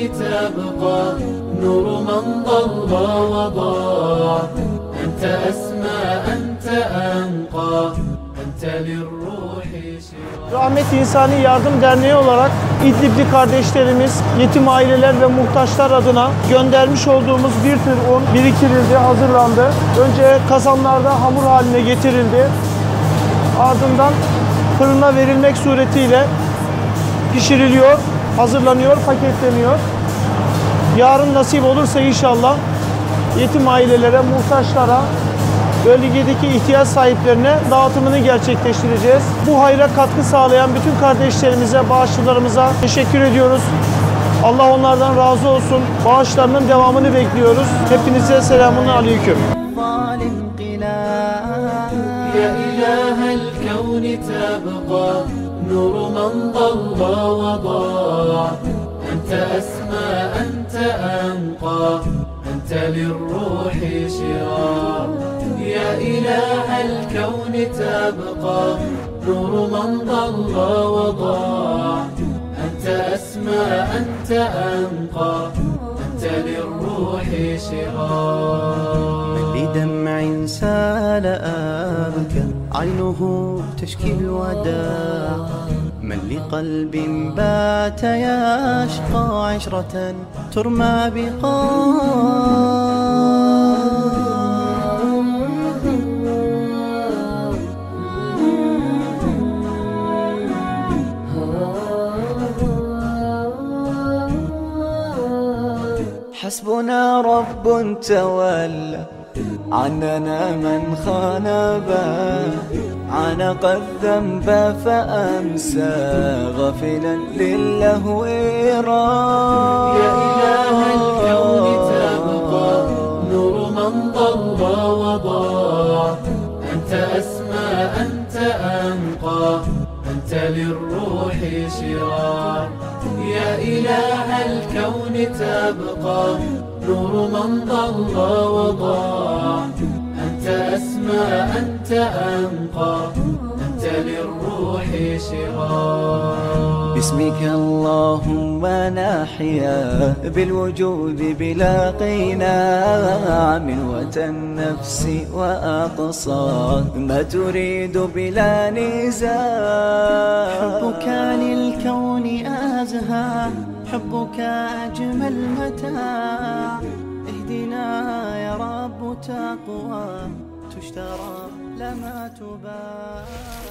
تبقى نور من ضل وضاع. أنت أسمى أنت أنقى أنت للروح شراع. Rahmet İnsani Yardım Derneği olarak İdlibli kardeşlerimiz, yetim aileler ve muhtaçlar adına göndermiş olduğumuz bir tır un biriktirildi, hazırlandı. Önce kazanlarda hamur haline getirildi. Ardından fırına verilmek suretiyle pişiriliyor, hazırlanıyor, paketleniyor. Yarın nasip olursa inşallah yetim ailelere, muhtaçlara, bölgedeki ihtiyaç sahiplerine dağıtımını gerçekleştireceğiz. Bu hayra katkı sağlayan bütün kardeşlerimize, bağışçılarımıza teşekkür ediyoruz. Allah onlardan razı olsun. Bağışlarının devamını bekliyoruz. Hepinize selamun aleyküm. يا إله الكون تبقى نور من ضل وضاع. أنت أسمى أنت أنقى أنت للروح شراع. يا إله الكون تبقى نور من ضل وضاع. أنت أسمى أنت أنقى أنت للروح شراع. بدمع سال أبكى عينه تشكي الوداع. من لقلب بات يشقى عشرة ترمى بقاع. حسبنا رب تولى عننا من خانبا. عانق الذنب فأمسى غافلا للهو راح. يا إله الكون تبقى نور من ضل وضاع. أنت أسمى أنت أنقى أنت للروح شراع. يا إله الكون تبقى نور من ضل وضاع. أنت أسمى أنت أنقى أنت للروح شراع. باسمك اللهم نحيا بالوجود بلا قناع. من النفس وأقصى ما تريد بلا نزاع. حبك للكون أزهى حبك أجمل متاع. اهدنا يا رب تقوى تشترى لما تباع.